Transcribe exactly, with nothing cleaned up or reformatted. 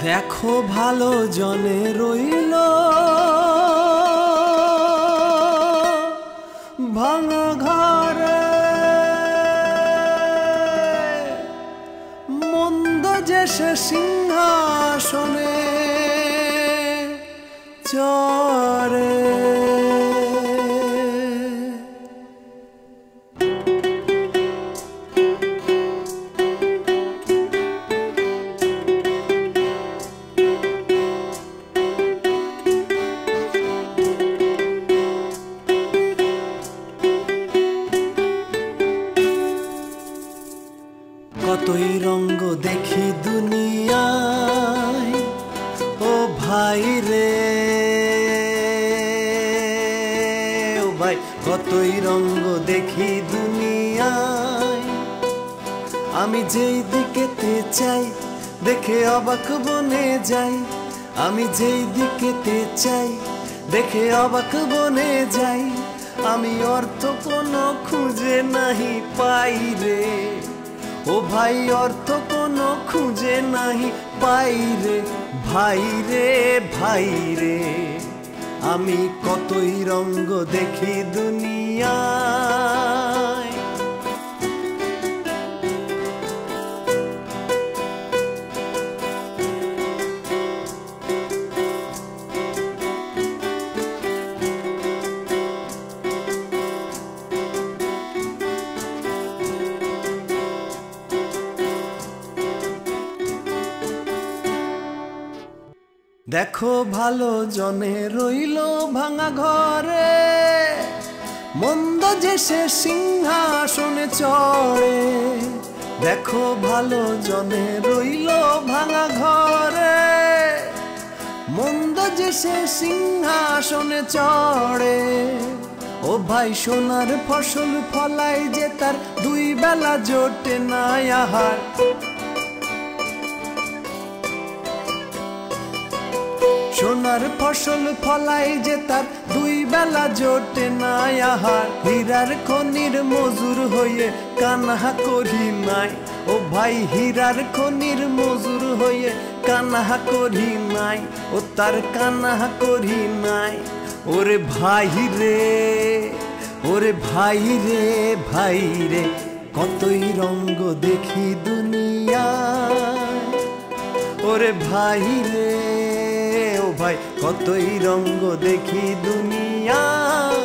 দেখো ভালো জনে রইল ভাঙা ঘরে, মন্দ যে সে সিংহাসনে চরে। কতই রঙ্গ দেখি দুনিয়ায় ও ভাই রে, ও ভাই কতই রঙ্গ দেখি দুনিয়ায়। আমি যেই দিকেতে চাই দেখে অবাক বনে যাই, আমি যেই দিকেতে চাই দেখে অবাক বনে যাই। আমি অর্থ কোনো খুঁজে নাহি পাই রে, ও ভাই অর্থ কোনো খুঁজে নাহি পাই রে, ভাই রে ভাই রে। আমি কতই রঙ্গ দেখি দুনিয়ায়। দেখো ভালো জনে রইল ভাঙা ঘরে, মন্দ যে সে সিংহাসনে চড়ে। দেখো ভালো জনে রইল ভাঙা ঘরে, মন্দ যে সে সিংহাসনে চড়ে। ও ভাই সোনার ফসল ফলাই যে তার দুই বেলা জোটে না আহার, সোনার ফসল ফলাই যে তার দুই বেলা জোটে না আহার। হীরার খনির মজুর হয়ে কান্না করি নাই, ও ভাই হীরার খনির মজুর হয়ে কান্না করি নাই, ও তার কান্না করি নাই। ওরে ভাই রে, ওরে ভাই রে ভাই রে, কতই রঙ্গ দেখি দুনিয়ায়। ওরে ভাই রে, ও ভাই কতই রঙ্গ দেখি দুনিয়া।